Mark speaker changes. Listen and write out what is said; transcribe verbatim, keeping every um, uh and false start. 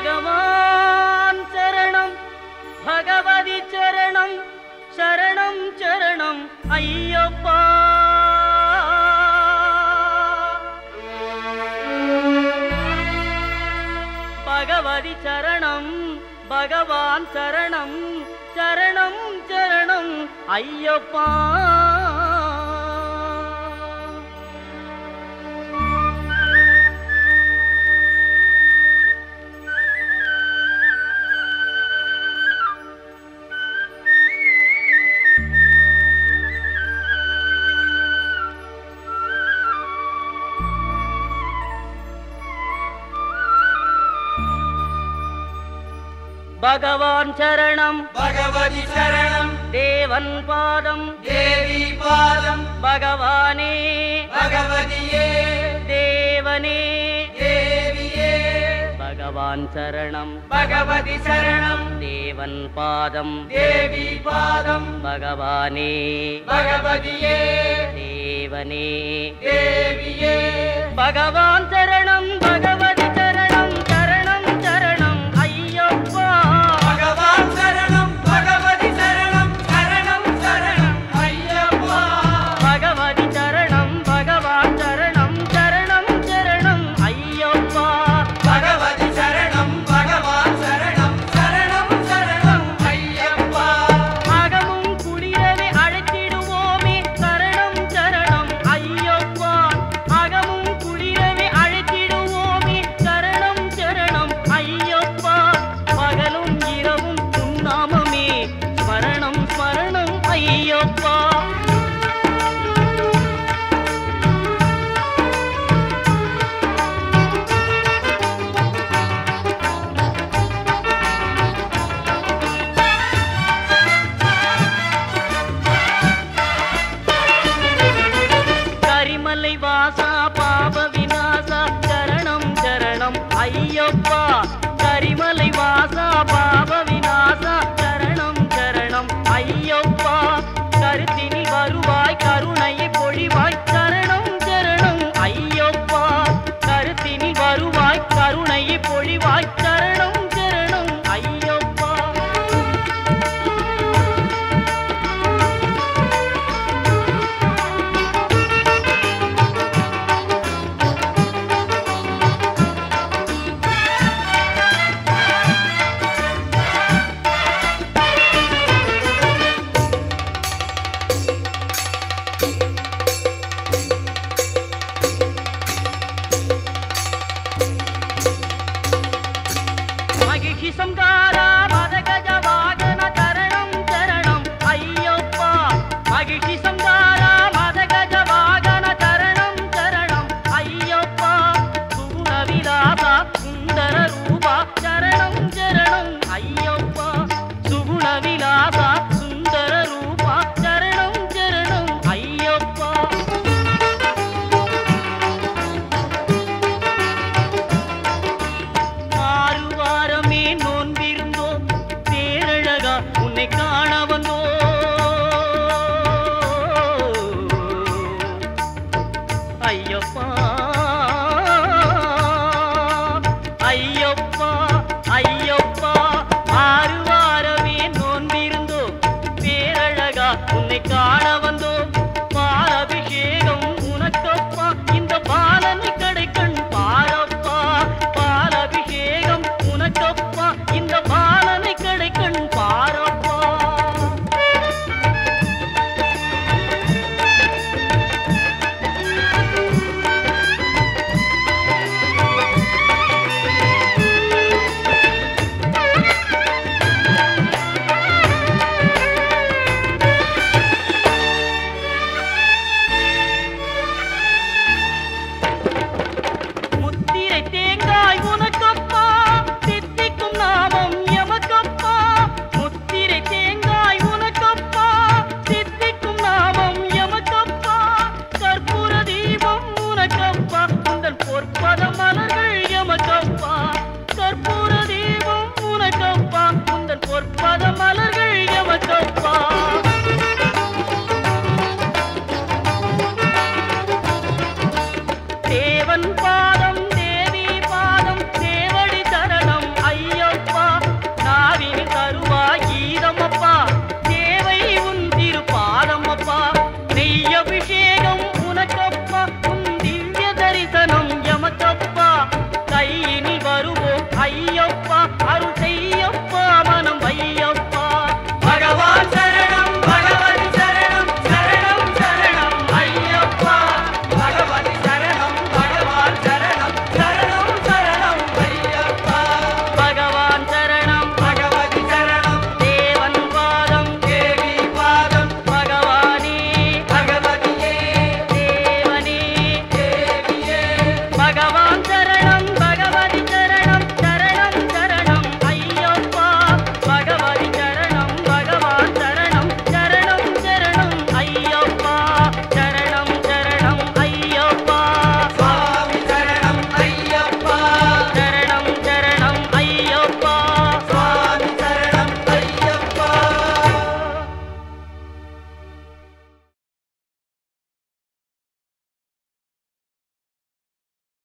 Speaker 1: भगवान चरणम भगवती चरणम शरणम चरणम अय्यप्पा भगवती चरणम भगवान चरणम चरणम चरणम अय्यप्पा भगवान चरणम
Speaker 2: भगवती चरणम
Speaker 1: देवन पादम
Speaker 2: देवी पादम
Speaker 1: भगवाने
Speaker 2: भगवतिये
Speaker 1: देवने
Speaker 2: देविये
Speaker 1: भगवान चरणम
Speaker 2: भगवती चरणम
Speaker 1: देवन पादम
Speaker 2: देवी पादम
Speaker 1: भगवाने
Speaker 2: भगवतिये
Speaker 1: देवने
Speaker 2: देविये
Speaker 1: भगवान चरणम भगवती चरणम चरणम चरणम अय्यप्पा
Speaker 2: भगवान चरणम भगवती चरणम चरणम चरणम अय्यप्पा
Speaker 1: भगवती चरणम भगवान चरणम चरणम चरणम अय्यप्पा
Speaker 2: भगवती चरणम भगवान चरणम चरणम चरणम अय्यप्पा
Speaker 1: அகமும் குளிரவே அழைத்திடுவோமே சரணம் சரணம் ஐயப்பா அகமும் குளிரவே அழைத்திடுவோமே சரணம் சரணம் ஐயப்பா பகலும் இரவும் உன்னாமமே ஸ்மரணம் ஸ்மரணம் ஐயப்பா கரிமலை வாசா பாப விநாசா சரணம் சரணம் ஐயப்பா கரிமலை வாசா பாப விநாசா சரணம் சரணம் ஐயப்பா கருத்தினில் வருவாய் கருணையை பொழிவாய் சரணம் சரணம் ஐயப்பா கருத்தினில் வருவாய் கருணையை பொழிவாய் சரணம் சரணம் ஐயப்பா பகவான்